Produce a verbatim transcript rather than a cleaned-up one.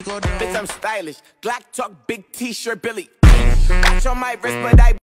Bitch, I'm stylish. Glock talk, big t-shirt, Billy. Watch on my wrist, but I